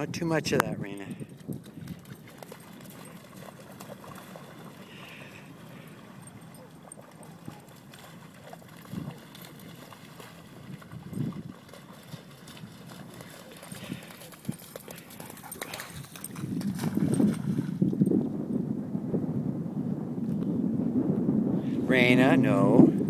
Not too much of that, Rainaa. Rainaa, no.